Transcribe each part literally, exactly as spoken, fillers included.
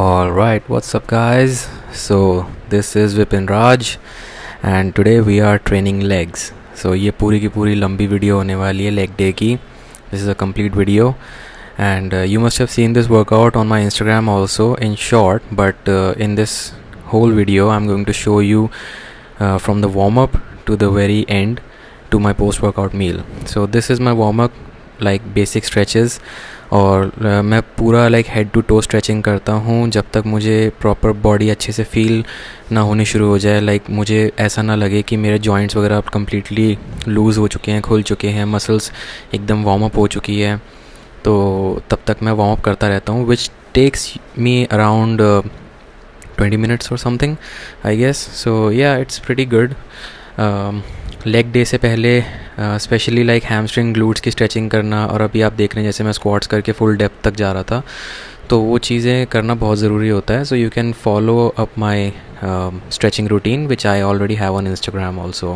Alright, what's up guys? So this is Vipin Raj and today we are training legs. So ये पूरी की पूरी लंबी video होने वाली है leg day की. This is a complete video and uh, you must have seen this workout on my Instagram also in short, but uh, in this whole video I'm going to show you uh, from the warm up to the very end to my post workout meal. So this is my warm up, like basic stretches, और uh, मैं पूरा like head to toe stretching करता हूँ जब तक मुझे proper body अच्छे से फील ना होनी शुरू हो जाए. लाइक like, मुझे ऐसा ना लगे कि मेरे जॉइंट्स वगैरह अब कम्प्लीटली लूज़ हो चुके हैं, खुल चुके हैं, मसल्स एकदम वार्म अप हो चुकी है. तो तब तक मैं वार्म अप करता रहता हूँ, which takes me around twenty minutes और something I guess. So yeah it's pretty good. Leg day से पहले स्पेशली लाइक हैमस्ट्रिंग ग्लूट्स की स्ट्रेचिंग करना, और अभी आप देख रहे हैं जैसे मैं स्क्वाट्स करके फुल डेप्थ तक जा रहा था, तो वो चीज़ें करना बहुत ज़रूरी होता है. So you can follow up my stretching routine which I already have on Instagram also.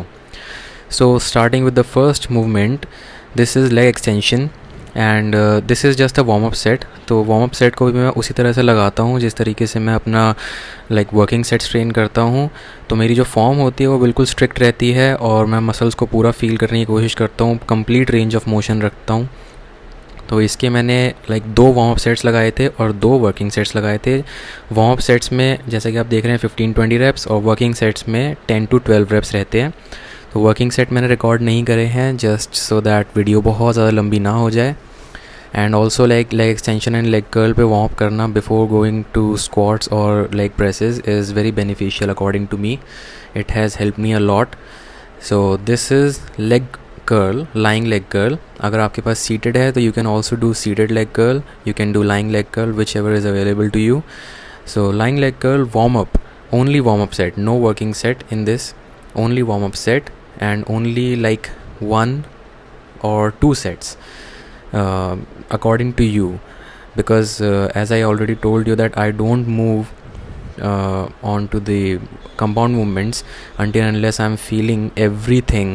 So starting with the first movement, this is leg extension and this is just a warm up set. तो warm up set को भी मैं उसी तरह से लगाता हूँ जिस तरीके से मैं अपना लाइक वर्किंग सेट्स ट्रेन करता हूँ. तो मेरी जो फॉर्म होती है वो बिल्कुल स्ट्रिक्ट रहती है और मैं मसल्स को पूरा फील करने की कोशिश करता हूँ, कंप्लीट रेंज ऑफ मोशन रखता हूँ. तो इसके मैंने लाइक like, दो वार्म अप सेट्स लगाए थे और दो वर्किंग सेट्स लगाए थे. वार्म अप सेट्स में जैसे कि आप देख रहे हैं फिफ्टीन ट्वेंटी रेप्स, और वर्किंग सेट्स में टेन टू ट्वेल्व रेप्स रहते हैं. तो वर्किंग सेट मैंने रिकॉर्ड नहीं करे हैं जस्ट सो दैट वीडियो बहुत ज़्यादा लंबी ना हो जाए. And also like leg extension and leg curl पे वार्म अप करना बिफोर गोइंग टू स्क्वाट्स और leg presses is very beneficial according to me. It has help me a lot. So this is leg curl, lying leg curl. अगर आपके पास seated है तो you can also do seated leg curl, you can do lying leg curl, whichever is available to you. So lying leg curl warm up, only warm up set, no working set in this, only warm up set and only like one or two sets uh, according to you, because uh, as I already told you that I don't move uh, on to the compound movements until unless I'm feeling everything,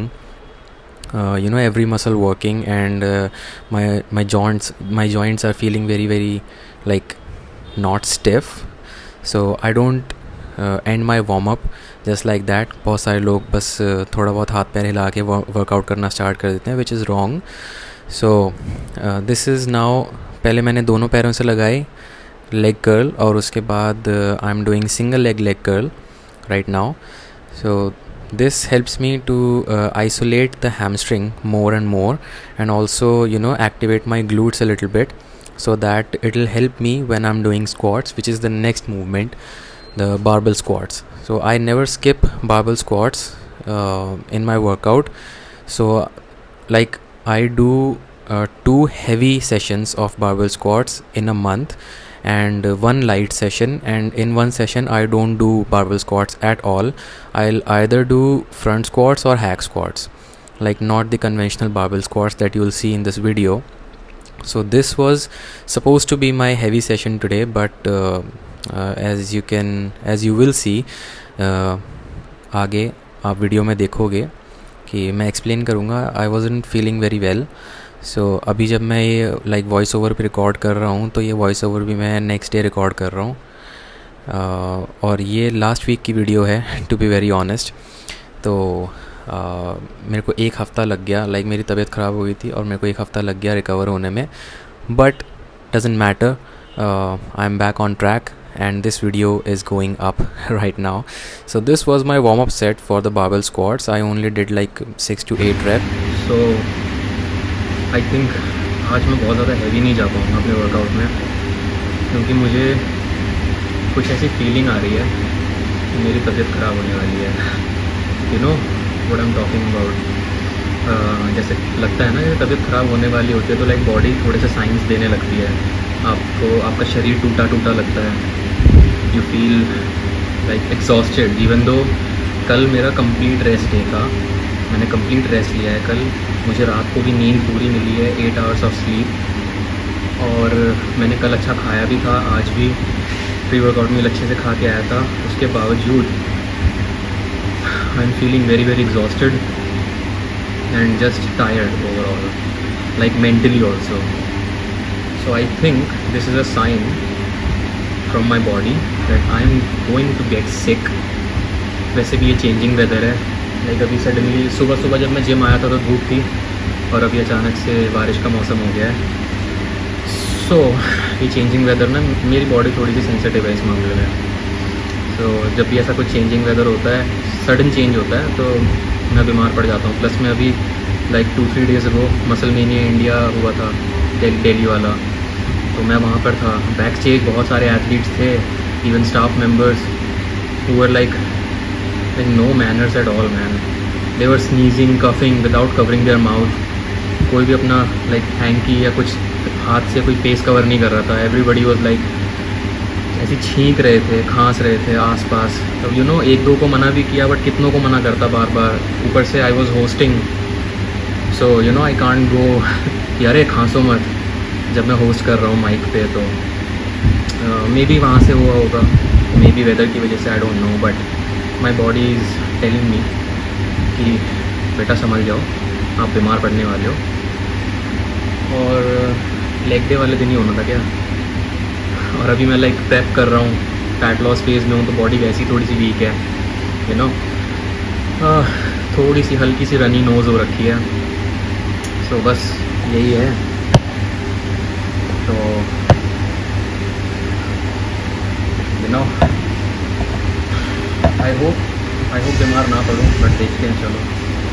uh, you know, every muscle working, and uh, my my joints my joints are feeling very very like not stiff. So I don't uh, end my warm up just like that. बहुत सारे लोग बस थोड़ा बहुत हाथ पैर हिला के वर्कआउट करना स्टार्ट कर देते हैं, which is wrong. So this is now, पहले मैंने दोनों पैरों से लगाई लेग कर्ल और उसके बाद I am doing single leg leg curl right now. So this helps me to uh, isolate the hamstring more and more, and also you know activate my glutes a little bit, so that it will help me when I'm doing squats, which is the next movement, the barbell squats. So I never skip barbell squats uh, in my workout. So like I do uh, two heavy sessions of barbell squats in a month and uh, one light session, and in one session I don't do barbell squats at all. I'll either do front squats or hack squats, like not the conventional barbell squats that you'll see in this video. So this was supposed to be my heavy session today, but uh, Uh, as you can as you will see uh, आगे आप video में देखोगे कि मैं explain करूँगा. I wasn't feeling very well. So अभी जब मैं ये लाइक वॉइस ओवर पे रिकॉर्ड कर रहा हूँ, तो ये वॉइस ओवर भी मैं नेक्स्ट डे रिकॉर्ड कर रहा हूँ, uh, और ये लास्ट वीक की वीडियो है टू बी वेरी ऑनेस्ट. तो uh, मेरे को एक हफ़्ता लग गया, लाइक मेरी तबीयत ख़राब हो गई थी और मेरे को एक हफ़्ता लग गया रिकवर होने में, but doesn't matter. I am back on track and this video is going up right now. So this was my warm up set for the barbell squats. I only did like six to eight reps. So I think आज मैं बहुत ज़्यादा heavy नहीं जा पाऊँगा अपने workout में, क्योंकि मुझे कुछ ऐसी फीलिंग आ रही है कि मेरी तबीयत ख़राब होने वाली है. you know what I'm talking about. uh, जैसे लगता है ना कि तबीयत ख़राब होने वाली होती है तो लाइक बॉडी थोड़े से साइंस देने लगती है आपको, आपका शरीर टूटा टूटा लगता है. You feel like exhausted, even though कल मेरा कंप्लीट रेस्ट डे था, मैंने कंप्लीट रेस्ट लिया है कल. मुझे रात को भी नींद पूरी मिली है, एट आवर्स ऑफ स्लीप, और मैंने कल अच्छा खाया भी था, आज भी प्री वर्कआउट मील अच्छे से खा के आया था. उसके बावजूद I am feeling very very exhausted and just tired overall, like mentally also. So I think this is a sign from my body that I am going to get sick. वैसे भी ये चेंजिंग वेदर है, like अभी suddenly सुबह सुबह जब मैं gym आया था तो धूप थी और अभी अचानक से बारिश का मौसम हो गया है. सो so, ये चेंजिंग वेदर ना मेरी बॉडी थोड़ी सी सेंसिटिव है इस मामले में. तो so, जब भी ऐसा कुछ चेंजिंग वेदर होता है, सडन चेंज होता है, तो मैं बीमार पड़ जाता हूँ. प्लस में अभी लाइक टू थ्री डेज़ वो मसलमेनिया इंडिया हुआ था, दिल्ली वाला, तो मैं वहाँ पर था. बैक स्टेज बहुत सारे एथलीट्स थे, even staff members who were like like no manners at all man. They were sneezing, coughing without covering their mouth. कोई भी अपना लाइक हैंकी या कुछ हाथ से कोई फेस कवर नहीं कर रहा था. एवरीबडी वॉज लाइक ऐसे छींक रहे थे, खांस रहे थे आसपास. तो यू नो एक दो को मना भी किया, बट कितनों को मना करता बार बार. ऊपर से I was hosting, so you know I can't go यारे खांसो मत जब मैं होस्ट कर रहा हूँ माइक पे. तो मे बी वहाँ से हुआ होगा, मे बी वेदर की वजह से, I don't know. But my body is telling me कि बेटा संभल जाओ, आप बीमार पड़ने वाले हो. और लेग डे वाले दिन ही होना था क्या. और अभी मैं लाइक प्रेप कर रहा हूँ, फैट लॉस फेज़ में हूँ, तो बॉडी वैसी थोड़ी सी वीक है, यू नो. थोड़ी सी हल्की सी रनी नोज़ हो रखी है. सो so, बस यही है. तो you know I hope I hope बीमार ना पड़ूँ, बट देखते हैं, चलो.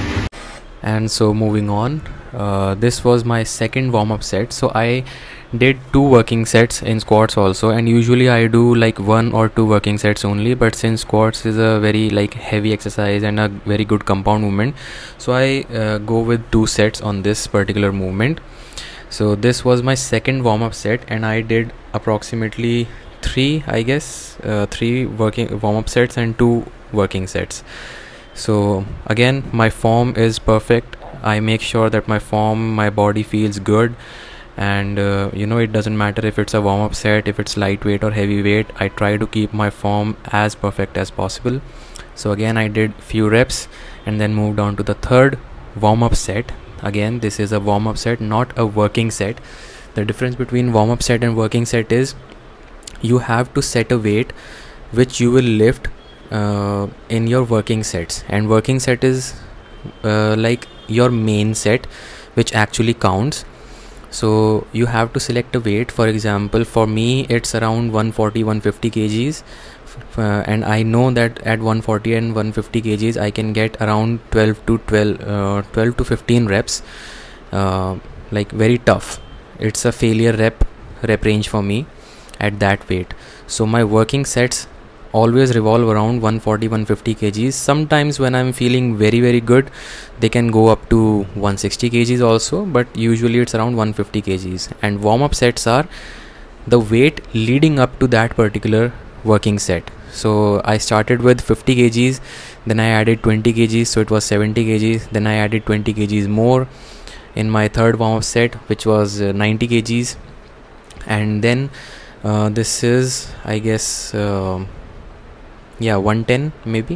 And so moving on, uh, this was my second warm-up set. So I did two working sets in squats also, and usually I do like one or two working sets only, but since squats is a very like heavy exercise and a very good compound movement, so I uh, go with two sets on this particular movement. So this was my second warm-up set, and I did approximately three, I guess, uh, three working warm-up sets and two working sets. So again, my form is perfect. I make sure that my form, my body feels good, and uh, you know, it doesn't matter if it's a warm-up set, if it's lightweight or heavyweight. I try to keep my form as perfect as possible. So again, I did few reps and then moved on to the third warm-up set. Again, this is a warm-up set, not a working set. The difference between warm-up set and working set is you have to set a weight which you will lift Uh, in your working sets, and working set is uh, like your main set which actually counts. So you have to select a weight. For example, for me it's around one forty to one fifty kgs, uh, and I know that at one forty and one fifty kgs I can get around twelve to twelve uh, twelve to fifteen reps, uh, like very tough. It's a failure rep rep range for me at that weight. So my working sets always revolve around one forty to one fifty kgs. Sometimes when I'm feeling very very good, they can go up to one sixty kgs also, but usually it's around one fifty kgs. And warm up sets are the weight leading up to that particular working set. So I started with fifty kgs, then I added twenty kgs, so it was seventy kgs. Then I added twenty kgs more in my third warm up set, which was uh, ninety kgs. And then uh, this is, I guess, uh, yeah, one ten maybe.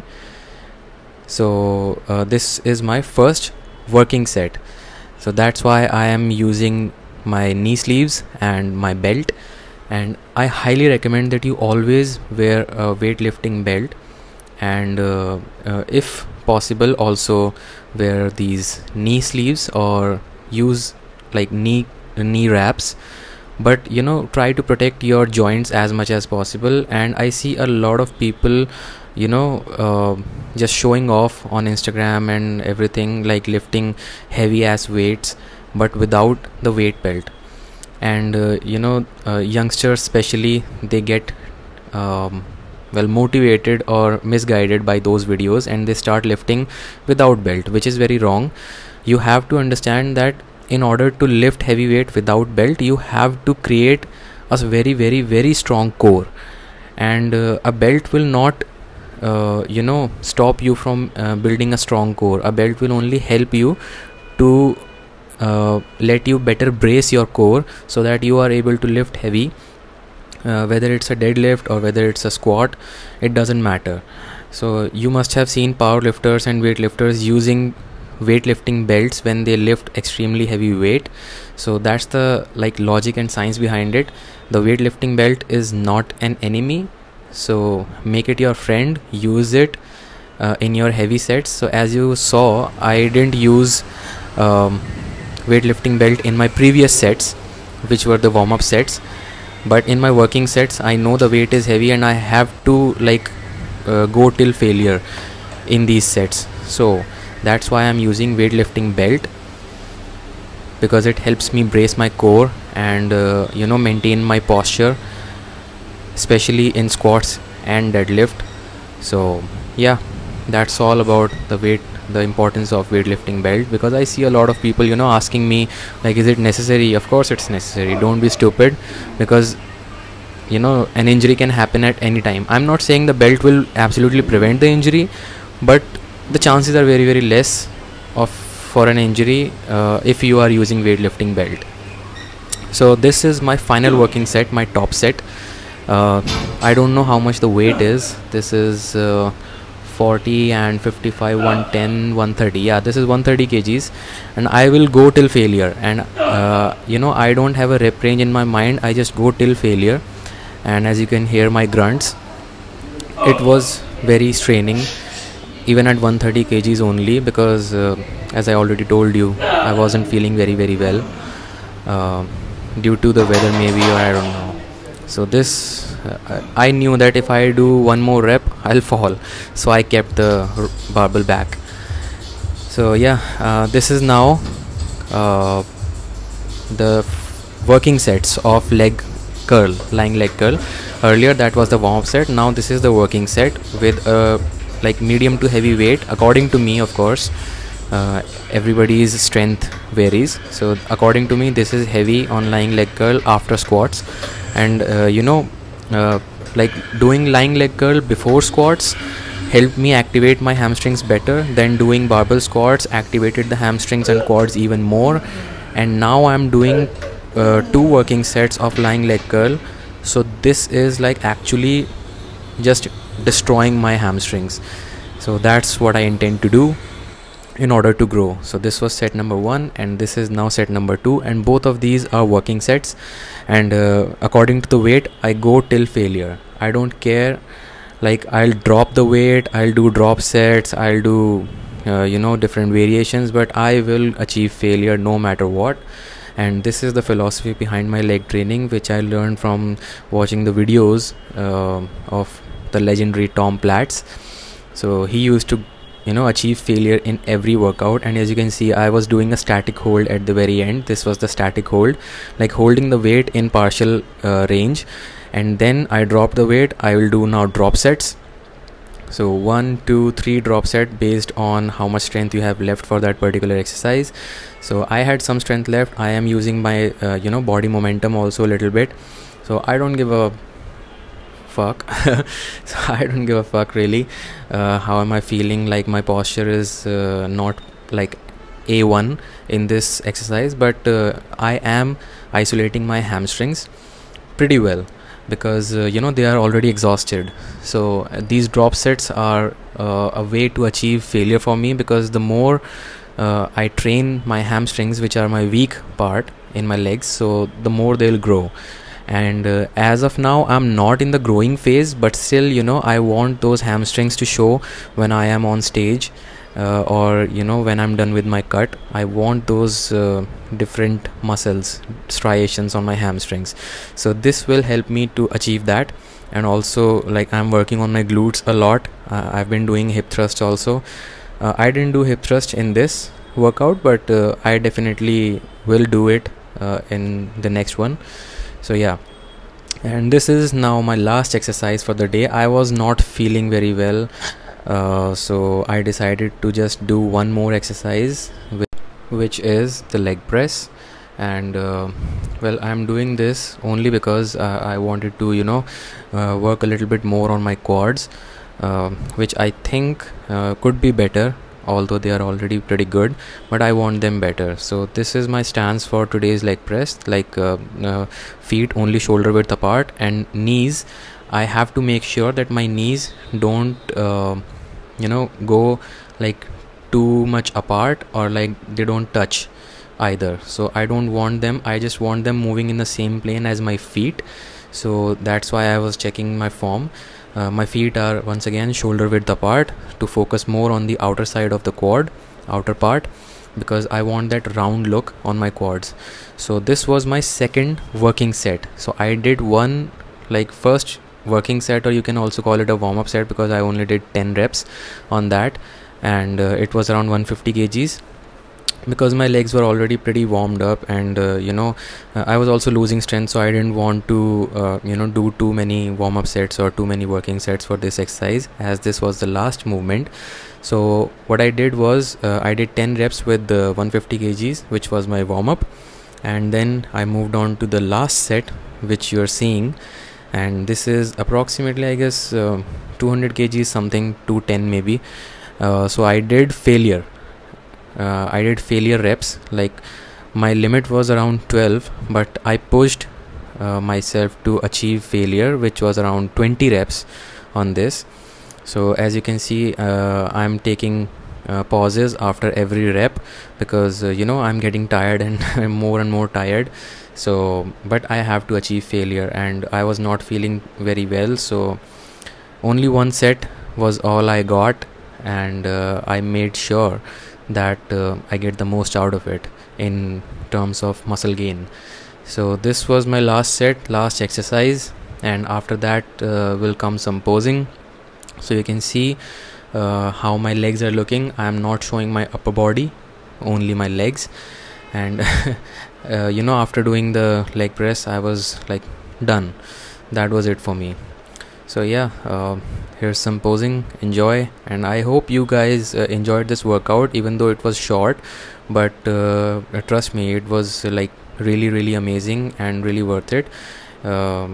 So uh, this is my first working set. So that's why I am using my knee sleeves and my belt, and I highly recommend that you always wear a weightlifting belt, and uh, uh, if possible also wear these knee sleeves or use like knee knee wraps. But you know, try to protect your joints as much as possible. And I see a lot of people, you know, uh, just showing off on Instagram and everything, like lifting heavy ass weights but without the weight belt. And uh, you know, uh, youngsters especially, they get um, well motivated or misguided by those videos, and they start lifting without belt, which is very wrong. You have to understand that in order to lift heavy weight without belt, you have to create a very very very strong core, and uh, a belt will not uh, you know stop you from uh, building a strong core. A belt will only help you to uh, let you better brace your core so that you are able to lift heavy, uh, whether it's a deadlift or whether it's a squat, it doesn't matter. So you must have seen powerlifters and weightlifters using weightlifting belts when they lift extremely heavy weight. So that's the like logic and science behind it. The weightlifting belt is not an enemy, so make it your friend. Use it uh, in your heavy sets. So as you saw, I didn't use um, weightlifting belt in my previous sets, which were the warm-up sets, but in my working sets I know the weight is heavy and I have to like uh, go till failure in these sets. So that's why I'm using weightlifting belt, because it helps me brace my core and uh, you know maintain my posture, especially in squats and deadlift. So yeah, that's all about the weight the importance of weightlifting belt, because I see a lot of people you know asking me like, is it necessary? Of course it's necessary. Don't be stupid, because you know an injury can happen at any time. I'm not saying the belt will absolutely prevent the injury, but the chances are very very less of for an injury uh, if you are using weightlifting belt. So this is my final working set, my top set. uh, I don't know how much the weight is. This is uh, forty and fifty-five, one ten, one thirty. Yeah, this is one thirty kgs, and I will go till failure. And uh, you know I don't have a rep range in my mind. I just go till failure. And as you can hear my grunts, it was very straining even at one thirty kgs only, because uh, as I already told you, I wasn't feeling very very well uh, due to the weather maybe, or I don't know. So this uh, I knew that if I do one more rep I'll fall, so I kept the barbell back. So yeah, uh, this is now uh, the working sets of leg curl, lying leg curl. Earlier that was the warm-up set. Now this is the working set with a like medium to heavy weight, according to me. Of course uh, everybody's strength varies, so according to me this is heavy on lying leg curl after squats. And uh, you know uh, like doing lying leg curl before squats helped me activate my hamstrings better than doing barbell squats activated the hamstrings and quads even more. And now I'm doing uh, two working sets of lying leg curl, so this is like actually just destroying my hamstrings. So that's what I intend to do in order to grow. So this was set number one, and this is now set number two, and both of these are working sets. And uh, according to the weight I go till failure. I don't care, like I'll drop the weight, I'll do drop sets, I'll do uh, you know different variations, but I will achieve failure no matter what. And this is the philosophy behind my leg training, which I learned from watching the videos uh, of the legendary Tom Platz. So he used to you know achieve failure in every workout. And as you can see, I was doing a static hold at the very end. This was the static hold, like holding the weight in partial uh, range, and then I drop the weight. I will do now drop sets. So one, two, three drop set based on how much strength you have left for that particular exercise. So I had some strength left. I am using my uh, you know body momentum also a little bit. So I don't give a fuck. So I don't give a fuck really. Uh, how am I feeling? Like my posture is uh, not like A one in this exercise, but uh, I am isolating my hamstrings pretty well, because uh, you know they are already exhausted. So uh, these drop sets are uh, a way to achieve failure for me, because the more uh, I train my hamstrings, which are my weak part in my legs, so the more they'll grow. And uh, as of now I'm not in the growing phase, but still you know I want those hamstrings to show when I am on stage, uh, or you know when I'm done with my cut. I want those uh, different muscles, striations on my hamstrings. So this will help me to achieve that. And also like I'm working on my glutes a lot. uh, I've been doing hip thrust also. uh, I didn't do hip thrust in this workout, but uh, I definitely will do it uh, in the next one. So yeah, and this is now my last exercise for the day. I was not feeling very well, uh, so I decided to just do one more exercise, which is the leg press. And uh, well, I'm doing this only because uh, I wanted to you know uh, work a little bit more on my quads, uh, which I think uh, could be better, although they are already pretty good, but I want them better. So this is my stance for today's leg press. Like uh, uh, feet only shoulder width apart, and knees, I have to make sure that my knees don't uh, you know go like too much apart or like they don't touch either. So I don't want them, I just want them moving in the same plane as my feet. So that's why I was checking my form. Uh, my feet are once again shoulder width apart to focus more on the outer side of the quad, outer part, because I want that round look on my quads. So this was my second working set. So I did one like first working set, or you can also call it a warm-up set, because I only did ten reps on that, and uh, it was around one hundred fifty kgs, because my legs were already pretty warmed up, and uh, you know uh, I was also losing strength, so I didn't want to uh, you know do too many warm-up sets or too many working sets for this exercise, as this was the last movement. So what I did was uh, I did ten reps with the one hundred fifty kgs, which was my warm-up, and then I moved on to the last set, which you're seeing, and this is approximately, I guess, uh, two hundred kgs something, two ten maybe. Uh, so I did failure uh, I did failure reps. Like my limit was around twelve, but I pushed uh, myself to achieve failure, which was around twenty reps on this. So as you can see, uh, I'm taking uh, pauses after every rep, because uh, you know I'm getting tired and I'm more and more tired. So but I have to achieve failure, and I was not feeling very well, so only one set was all I got, and uh, I made sure that uh, I get the most out of it in terms of muscle gain. So this was my last set, last exercise, and after that uh, will come some posing. So you can see uh, how my legs are looking. I am not showing my upper body, only my legs, and uh, you know after doing the leg press I was like done. That was it for me. So yeah, uh, here's some posing. Enjoy, and I hope you guys uh, enjoyed this workout, even though it was short, but uh, trust me, it was uh, like really really amazing and really worth it. uh,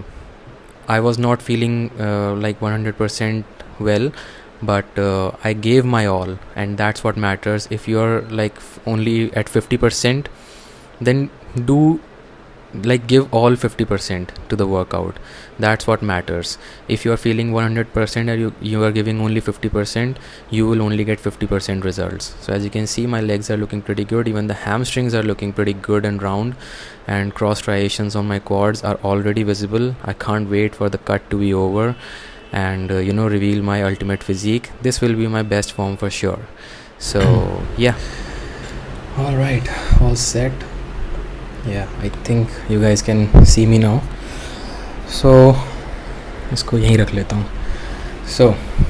I was not feeling uh, like one hundred percent well, but uh, I gave my all, and that's what matters. If you're like f- only at fifty percent, then do like give all fifty percent to the workout. That's what matters. If you are feeling one hundred percent and you, you are giving only fifty percent, you will only get fifty percent results. So as you can see, my legs are looking pretty good. Even the hamstrings are looking pretty good and round, and cross striations on my quads are already visible. I can't wait for the cut to be over and uh, you know reveal my ultimate physique. This will be my best form for sure. So yeah, all right, all set. Yeah, I think you guys can see me now. So इसको यहीं रख लेता हूँ. So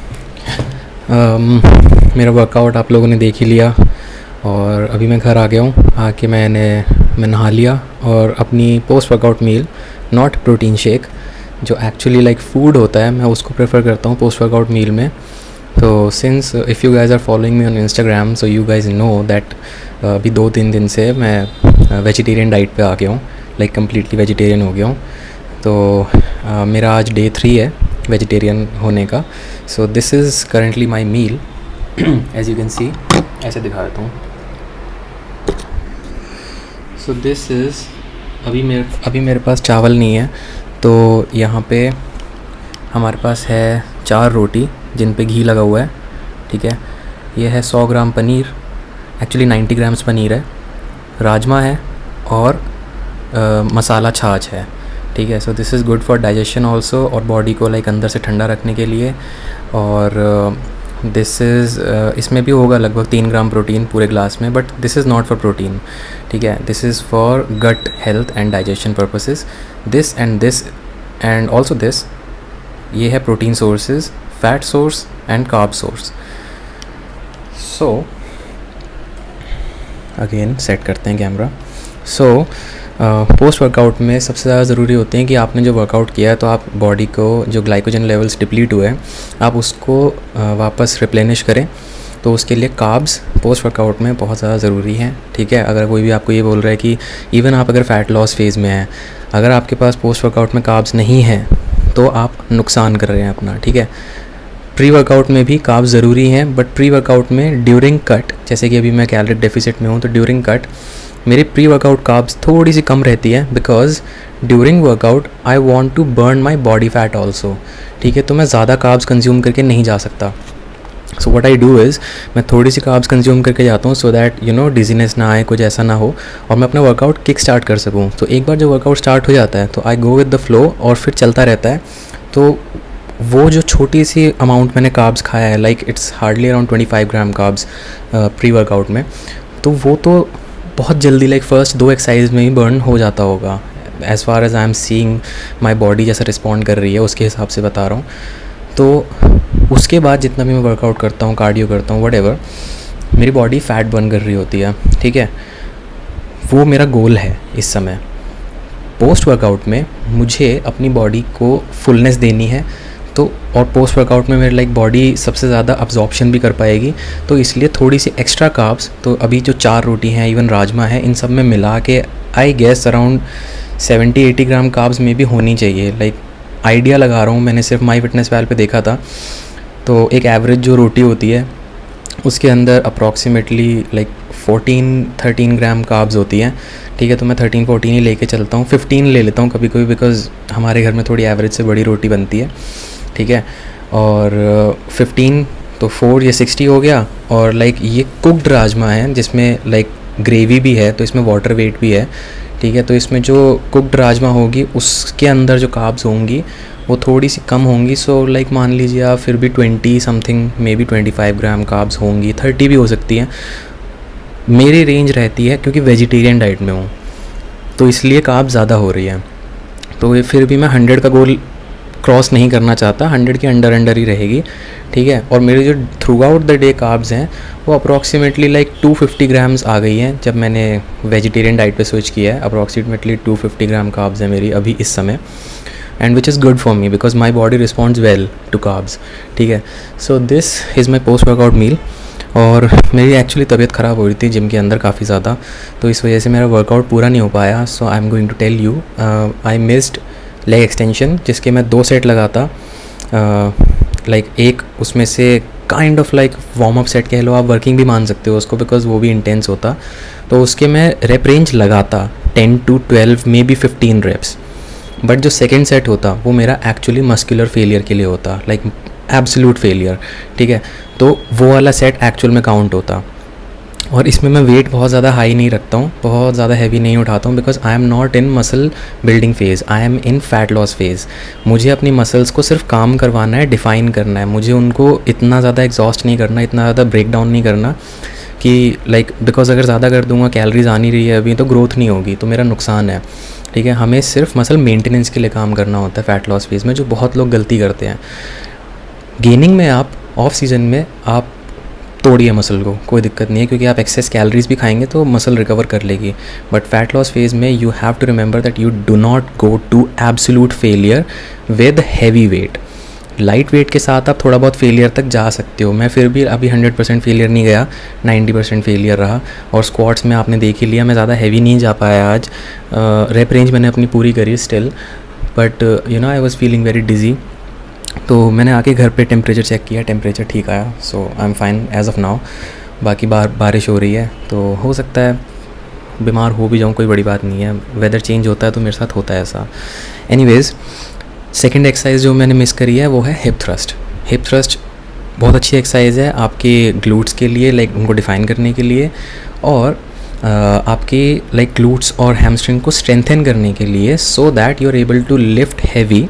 um, मेरा workout आप लोगों ने देख ही लिया, और अभी मैं घर आ गया हूँ. आके मैंने मैं नहा लिया, और अपनी post workout meal, not protein shake, जो एक्चुअली लाइक फूड होता है, मैं उसको प्रेफर करता हूँ पोस्ट वर्कआउट मील में. तो since if you guys are following me on Instagram, so you guys know that अभी दो तीन दिन से मैं वेजिटेरियन डाइट पे आ गया हूँ, लाइक कम्प्लीटली वेजिटेरियन हो गया हूँ. तो uh, मेरा आज डे थ्री है वेजिटेरियन होने का. So this is currently my meal. As you can see, ऐसे दिखा देता हूँ. सो दिस इज़, अभी मेरे अभी मेरे पास चावल नहीं है, तो यहाँ पे हमारे पास है चार रोटी जिन पे घी लगा हुआ है. ठीक है, ये है सौ gram paneer, actually ninety grams paneer है, राजमा है, और आ, मसाला छाछ है. ठीक है, so this is good for digestion also, और बॉडी को लाइक अंदर से ठंडा रखने के लिए. और दिस इज़ इसमें भी होगा लगभग तीन ग्राम प्रोटीन पूरे ग्लास में, but this is not for protein. ठीक है, this is for gut health and digestion purposes. This and this and also this, ये है protein sources, fat source and carb source. So again set करते हैं camera. So post workout में सबसे ज़्यादा ज़रूरी होते हैं कि आपने जो वर्कआउट किया है, तो आप बॉडी को जो ग्लाइकोजन लेवल्स डिप्लीट हुए हैं, आप उसको uh, वापस रिप्लेनिश करें. तो उसके लिए कार्ब्स पोस्ट वर्कआउट में बहुत ज़्यादा ज़रूरी हैं. ठीक है, अगर कोई भी आपको ये बोल रहा है कि इवन आप अगर फ़ैट लॉस फेज़ में हैं, अगर आपके पास पोस्ट वर्कआउट में कार्ब्स नहीं हैं, तो आप नुकसान कर रहे हैं अपना. ठीक है, प्री वर्कआउट में भी कार्ब्स ज़रूरी हैं, बट प्री वर्कआउट में ड्यूरिंग कट, जैसे कि अभी मैं कैलोरी डेफिसिट में हूँ, तो ड्यूरिंग कट मेरी प्री वर्कआउट कार्ब्स थोड़ी सी कम रहती है, because during workout I want to burn my body fat also. ठीक है, तो मैं ज़्यादा कार्ब्स कंज्यूम करके नहीं जा सकता. So what I do is मैं थोड़ी सी कार्ब्स कंज्यूम करके जाता हूँ so that you know dizziness ना आए, कुछ ऐसा ना हो, और मैं अपना वर्कआउट किक स्टार्ट कर सकूँ. तो एक बार जो वर्कआउट स्टार्ट हो जाता है तो I go with the flow और फिर चलता रहता है. तो वो जो छोटी सी अमाउंट मैंने कार्ब्स खाया है, like it's hardly around twenty five gram carbs pre workout में, तो वो तो बहुत जल्दी लाइक फर्स्ट दो एक्सरसाइज में ही बर्न हो जाता होगा. As far as I am seeing my body जैसा रिस्पॉन्ड कर रही है उसके हिसाब से बता रहा हूँ. तो उसके बाद जितना भी मैं वर्कआउट करता हूँ, कार्डियो करता हूँ, व्हाटएवर, मेरी बॉडी फैट बर्न कर रही होती है. ठीक है, वो मेरा गोल है इस समय. पोस्ट वर्कआउट में मुझे अपनी बॉडी को फुलनेस देनी है, तो और पोस्ट वर्कआउट में मेरी लाइक बॉडी सबसे ज़्यादा अब्जॉर्प्शन भी कर पाएगी. तो इसलिए थोड़ी सी एक्स्ट्रा कार्ब्स, तो अभी जो चार रोटी हैं, इवन राजमा है, इन सब में मिला के I guess around seventy eighty gram carbs में भी होनी चाहिए. लाइक आइडिया लगा रहा हूँ, मैंने सिर्फ माई फिटनेस पैल पे देखा था. तो एक एवरेज जो रोटी होती है उसके अंदर approximately like fourteen thirteen gram carbs होती हैं. ठीक है, तो मैं थर्टीन फोर्टीन ही लेके चलता हूँ. फिफ्टीन ले लेता हूँ कभी कभी, बिकॉज हमारे घर में थोड़ी एवरेज से बड़ी रोटी बनती है. ठीक है, और फिफ्टीन तो फोर ये सिक्सटी हो गया. और लाइक ये कुकड राजमा है जिसमें लाइक ग्रेवी भी है, तो इसमें वाटर वेट भी है. ठीक है, तो इसमें जो कुकड राजमा होगी उसके अंदर जो कार्ब्स होंगी वो थोड़ी सी कम होंगी. सो लाइक मान लीजिए आप फिर भी twenty something, maybe twenty five gram carbs होंगी, थर्टी भी हो सकती है. मेरी रेंज रहती है क्योंकि वेजिटेरियन डाइट में हूँ, तो इसलिए कार्ब्स ज़्यादा हो रही है. तो ये फिर भी मैं हंड्रेड का गोल क्रॉस नहीं करना चाहता, हंड्रेड के अंडर अंडर ही रहेगी. ठीक है, और मेरे जो throughout the day carbs हैं वो approximately like two fifty grams आ गई हैं जब मैंने वेजिटेरियन डाइट पे स्विच किया है. Approximately two fifty gram carbs हैं मेरी अभी इस समय, and which is good for me because my body responds well to carbs. ठीक है, so this is my post workout meal. और मेरी एक्चुअली तबीयत ख़राब हो रही थी जिम के अंदर काफ़ी ज़्यादा, तो इस वजह से मेरा वर्कआउट पूरा नहीं हो पाया. So I am going to tell you, I missed leg extension जिसके मैं दो सेट लगाता. लाइक uh, like एक उसमें से kind of like warm up set कह लो, आप वर्किंग भी मान सकते हो उसको बिकॉज वो भी इंटेंस होता. तो उसके मैं रेप रेंज लगाता ten to twelve maybe fifteen reps. But जो सेकेंड सेट होता वो मेरा एक्चुअली मस्कुलर फेलियर के लिए होता, लाइक एब्सोल्यूट फेलियर. ठीक है, तो वो वाला सेट एक्चुअल में काउंट होता. और इसमें मैं वेट बहुत ज़्यादा हाई नहीं रखता हूँ, बहुत ज़्यादा हैवी नहीं उठाता हूँ, because I am not in muscle building phase, I am in fat loss phase. मुझे अपनी मसल्स को सिर्फ काम करवाना है, डिफ़ाइन करना है. मुझे उनको इतना ज़्यादा एग्जॉस्ट नहीं करना, इतना ज़्यादा ब्रेक डाउन नहीं करना कि लाइक बिकॉज अगर ज़्यादा कर दूंगा, कैलोरीज आ नहीं रही है अभी, तो ग्रोथ नहीं होगी, तो मेरा नुकसान है. ठीक है, हमें सिर्फ मसल मेंटेनेंस के लिए काम करना होता है फैट लॉस फेज़ में, जो बहुत लोग गलती करते हैं. गेनिंग में आप ऑफ सीज़न में आप तोड़िए मसल को, कोई दिक्कत नहीं है, क्योंकि आप एक्सेस कैलोरीज भी खाएंगे तो मसल रिकवर कर लेगी. बट फैट लॉस फेज़ में you have to remember that you do not go to absolute failure with heavy weight. Light weight के साथ आप थोड़ा बहुत फेलियर तक जा सकते हो. मैं फिर भी अभी हंड्रेड परसेंट फेलियर नहीं गया, नाइन्टी परसेंट फेलियर रहा. और स्क्वाट्स में आपने देख ही लिया, मैं ज़्यादा हैवी नहीं जा पाया आज. रेप रेंज मैंने अपनी पूरी करी still, but you know I was feeling very dizzy. तो मैंने आके घर पे टेम्परेचर चेक किया, टेम्परेचर ठीक आया. So I am fine as of now. बाकी बार बारिश हो रही है तो हो सकता है बीमार हो भी जाऊँ, कोई बड़ी बात नहीं है. वेदर चेंज होता है तो मेरे साथ होता है ऐसा. एनीवेज़, सेकेंड एक्सरसाइज जो मैंने मिस करी है वो है हिप थ्रस्ट. हिप थ्रस्ट बहुत अच्छी एक्सरसाइज है आपके ग्लूट्स के लिए, लाइक उनको डिफ़ाइन करने के लिए, और uh, आपके लाइक ग्लूट्स और हैमस्ट्रिंग को स्ट्रेंथन करने के लिए, so that you are able to lift heavy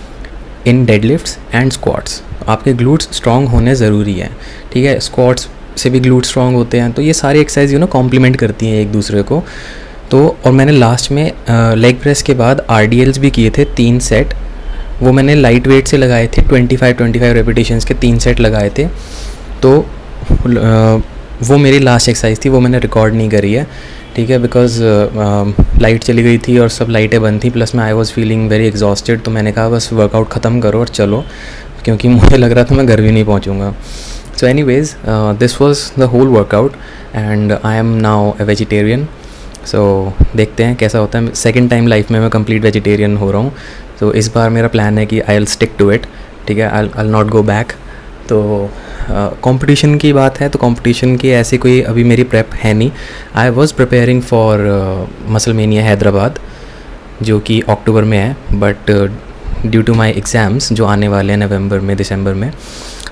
in deadlifts and squats. आपके ग्लूट्स स्ट्रॉन्ग होने ज़रूरी है. ठीक है, स्क्वाट्स से भी ग्लूट्स स्ट्रॉन्ग होते हैं, तो ये सारी एक्सरसाइज यू नो कॉम्प्लीमेंट करती हैं एक दूसरे को. तो और मैंने लास्ट में लेग प्रेस के बाद आर डी एल्स भी किए थे तीन सेट. वो मैंने लाइट वेट से लगाए थे, twenty five twenty five repetitions के तीन सेट लगाए थे. तो uh, वो मेरी लास्ट एक्सरसाइज थी, वो मैंने रिकॉर्ड नहीं करी है. ठीक है, बिकॉज लाइट चली गई थी और सब लाइटें बंद थी, प्लस मैं I was feeling very exhausted. तो मैंने कहा बस वर्कआउट ख़त्म करो और चलो, क्योंकि मुझे लग रहा था मैं घर भी नहीं पहुंचूंगा. So anyways, this was the whole workout and I am now a vegetarian. So देखते हैं कैसा होता है. सेकेंड टाइम लाइफ में मैं कंप्लीट वेजिटेरियन हो रहा हूँ. तो इस बार मेरा प्लान है कि I will stick to it. ठीक है, I will not go back. तो कंपटीशन uh, की बात है तो कंपटीशन की ऐसी कोई अभी मेरी प्रेप है नहीं. I was preparing for Musclemania Hyderabad जो कि अक्टूबर में है, but due to my exams जो आने वाले हैं नवंबर में दिसंबर में,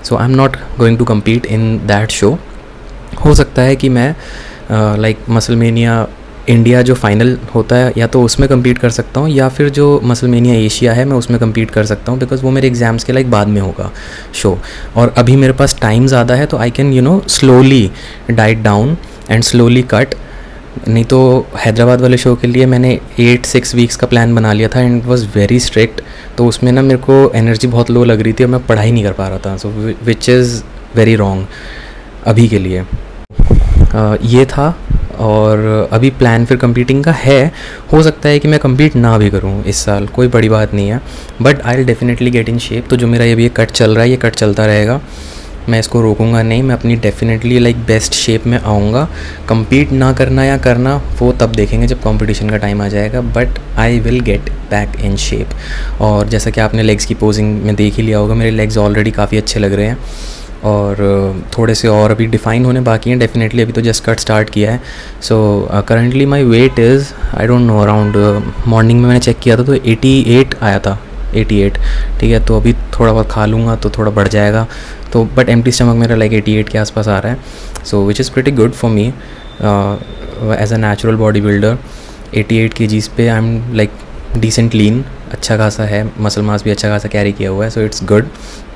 so I am not going to compete in that show. हो सकता है कि मैं लाइक मसलमेनिया इंडिया जो फाइनल होता है या तो उसमें कम्पीट कर सकता हूँ, या फिर जो मसलमेनिया एशिया है मैं उसमें कम्पीट कर सकता हूँ, बिकॉज वो मेरे एग्ज़ाम्स के लाइक बाद में होगा शो. और अभी मेरे पास टाइम ज़्यादा है, तो I can you know slowly diet down and slowly cut. नहीं तो हैदराबाद वाले शो के लिए मैंने एट सिक्स वीक्स का प्लान बना लिया था and it was very strict. तो उसमें ना मेरे को एनर्जी बहुत लो लग रही थी और मैं पढ़ाई नहीं कर पा रहा था. So which is very wrong अभी के लिए. uh, ये था. और अभी प्लान फिर कम्पीटिंग का है. हो सकता है कि मैं कम्पीट ना भी करूँ इस साल, कोई बड़ी बात नहीं है, but I will definitely get in shape. तो जो मेरा ये भी कट चल रहा है ये कट चलता रहेगा, मैं इसको रोकूंगा नहीं. मैं अपनी डेफिनेटली लाइक बेस्ट शेप में आऊँगा. कम्पीट ना करना या करना वो तब देखेंगे जब कंपटीशन का टाइम आ जाएगा, but I will get back in shape. और जैसा कि आपने लेग्स की पोजिंग में देख ही लिया होगा, मेरे लेग्स ऑलरेडी काफ़ी अच्छे लग रहे हैं और थोड़े से और अभी डिफ़ाइन होने बाकी हैं डेफिनेटली. अभी तो जस्ट कट स्टार्ट किया है. So currently my weight is I don't know around, morning में मैंने चेक किया था तो अठासी आया था, अठासी. ठीक है, तो अभी थोड़ा बहुत खा लूँगा तो थोड़ा बढ़ जाएगा. तो बट एम्प्टी स्टमक मेरा लाइक अठासी के आसपास आ रहा है. So which is pretty good for me as a natural bodybuilder. अठासी केजीज़ पे I am like decent lean, अच्छा खासा है, मसल मास भी अच्छा खासा कैरी किया हुआ है. So it's good.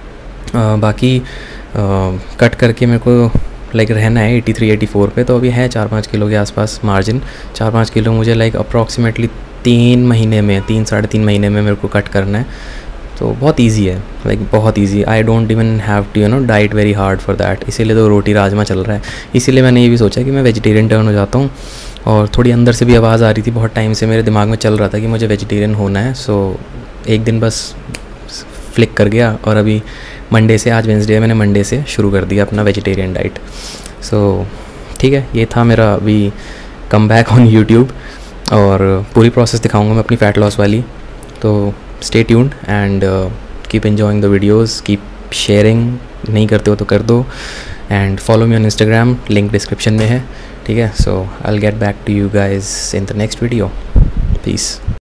बाकी कट uh, करके मेरे को लाइक like, रहना है एटी थ्री एटी फोर पे. तो अभी है चार पाँच किलो के आसपास मार्जिन. चार पाँच किलो मुझे लाइक like, अप्रॉक्सीमेटली तीन महीने में तीन साढ़े तीन महीने में मेरे को कट करना है. तो बहुत इजी है, लाइक like, बहुत easy. I don't even have to you know diet very hard for that. इसीलिए तो रोटी राजमा चल रहा है. इसीलिए मैंने ये भी सोचा कि मैं वेजिटेरियन टर्न हो जाता हूँ. और थोड़ी अंदर से भी आवाज़ आ रही थी, बहुत टाइम से मेरे दिमाग में चल रहा था कि मुझे वेजिटेरियन होना है. सो एक दिन बस फ्लिक कर गया और अभी मंडे से, आज वेंसडे है, मैंने मंडे से शुरू कर दिया अपना वेजिटेरियन डाइट. सो ठीक है, ये था मेरा अभी कम बैक ऑन यूट्यूब. और पूरी प्रोसेस दिखाऊंगा मैं अपनी फ़ैट लॉस वाली. तो stay tuned and keep enjoying the videos, keep sharing. नहीं करते हो तो कर दो. And follow me on Instagram, link description में है. ठीक है, so I will get back to you guys in the next video. Piece.